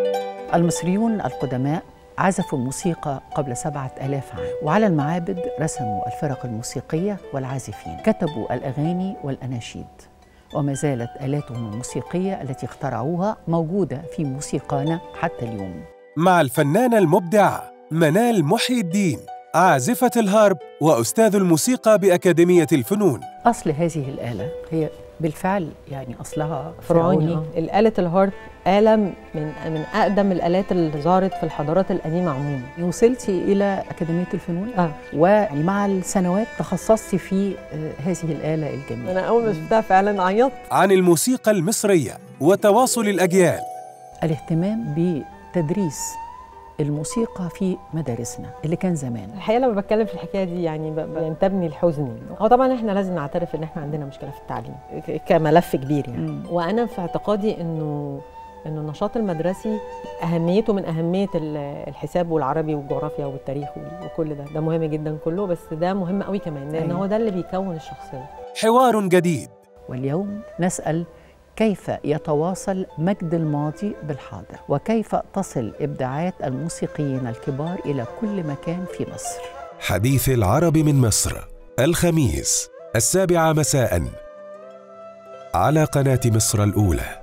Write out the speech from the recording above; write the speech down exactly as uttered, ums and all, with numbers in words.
المصريون القدماء عزفوا الموسيقى قبل سبعة آلاف عام، وعلى المعابد رسموا الفرق الموسيقية والعازفين، كتبوا الأغاني والأناشيد، وما زالت آلاتهم الموسيقية التي اخترعوها موجودة في موسيقانا حتى اليوم. مع الفنانة المبدعة منال محي الدين، عازفة الهارب وأستاذ الموسيقى بأكاديمية الفنون. أصل هذه الآلة هي بالفعل يعني أصلها فرعوني. فرعوني. الآلة الهارب آلة من من أقدم الآلات اللي ظهرت في الحضارات القديمة عموما. وصلتي إلى أكاديمية الفنون آه. ومع السنوات تخصصتي في هذه الآلة الجميلة. أنا أول ما شفتها فعلا عيطت. عن الموسيقى المصرية وتواصل الأجيال. الاهتمام بتدريس الموسيقى في مدارسنا اللي كان زمان. الحقيقة لما بتكلم في الحكاية دي يعني بينتابني الحزن. هو طبعا احنا لازم نعترف ان احنا عندنا مشكلة في التعليم كملف كبير يعني. م. وأنا في اعتقادي انه انه النشاط المدرسي اهميته من اهميه الحساب والعربي والجغرافيا والتاريخ وكل ده، ده مهم جدا كله، بس ده مهم قوي كمان لان هو ده اللي بيكون الشخصيه. حوار جديد. واليوم نسال كيف يتواصل مجد الماضي بالحاضر، وكيف تصل ابداعات الموسيقيين الكبار الى كل مكان في مصر. حديث العرب من مصر، الخميس السابعة مساء على قناة مصر الأولى.